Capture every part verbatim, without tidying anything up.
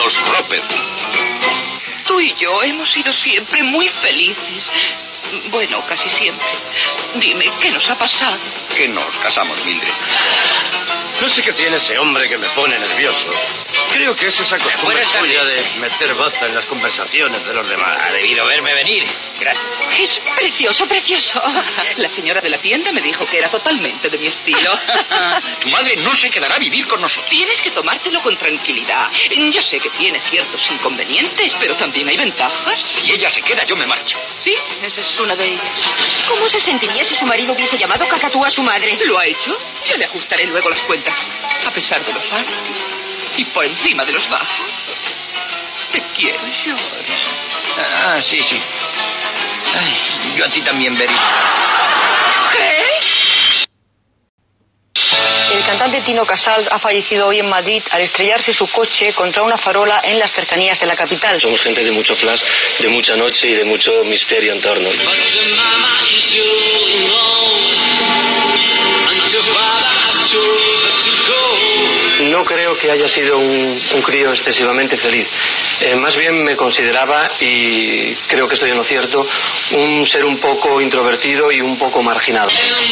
los Roper. Tú y yo hemos sido siempre muy felices. Bueno, casi siempre. Dime, ¿qué nos ha pasado? Que nos casamos, Mildred. No sé qué tiene ese hombre que me pone nervioso. Creo que es esa costumbre suya de meter baza en las conversaciones de los demás. Ha debido verme venir. Gracias. Es precioso, precioso. La señora de la tienda me dijo que era totalmente de mi estilo. Tu madre no se quedará a vivir con nosotros. Tienes que tomártelo con tranquilidad. Ya sé que tiene ciertos inconvenientes, pero también hay ventajas. Si ella se queda, yo me marcho. Sí, esa es una de ellas. ¿Cómo se sentiría si su marido hubiese llamado cacatúa a su madre? ¿Lo ha hecho? Yo le ajustaré luego las cuentas. A pesar de los altos y por encima de los bajos. Te quiero, George. Ah, sí, sí. Ay, yo a ti también, Berry. ¿Qué? El cantante Tino Casal ha fallecido hoy en Madrid al estrellarse su coche contra una farola en las cercanías de la capital. Somos gente de mucho flash, de mucha noche y de mucho misterio en torno. No creo que haya sido un, un crío excesivamente feliz. Eh, más bien me consideraba, y creo que estoy en lo cierto, un ser un poco introvertido y un poco marginado.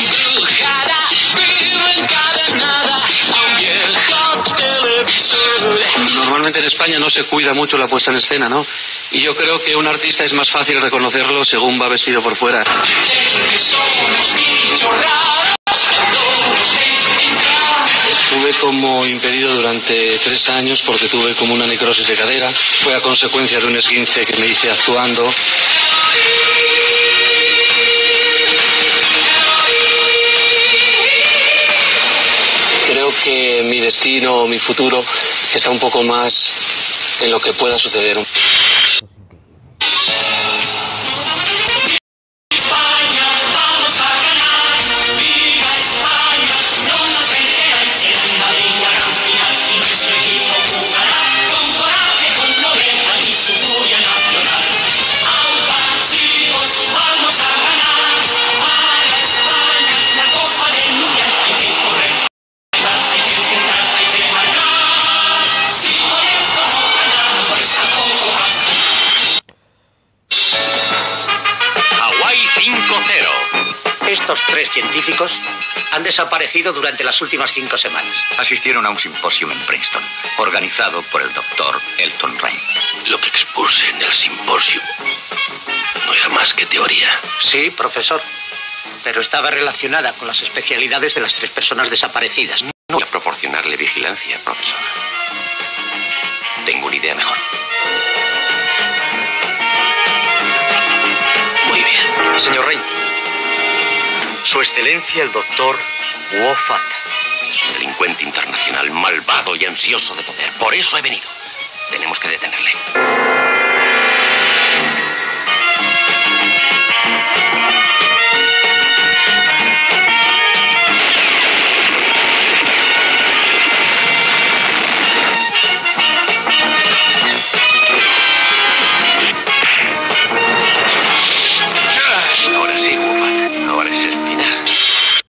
Normalmente en España no se cuida mucho la puesta en escena, ¿no? Y yo creo que un artista es más fácil reconocerlo según va vestido por fuera. Estuve como impedido durante tres años porque tuve como una necrosis de cadera. Fue a consecuencia de un esguince que me hice actuando. Creo que mi destino, mi futuro, está un poco más en lo que pueda suceder. Estos tres científicos han desaparecido durante las últimas cinco semanas. Asistieron a un simposio en Princeton, organizado por el doctor Elton Rain. Lo que expuse en el simposio no era más que teoría. Sí, profesor, pero estaba relacionada con las especialidades de las tres personas desaparecidas. No voy a proporcionarle vigilancia, profesor. Tengo una idea mejor. Muy bien. Señor Rain, Su Excelencia el doctor Woffat es un delincuente internacional malvado y ansioso de poder. Por eso he venido. Tenemos que detenerle.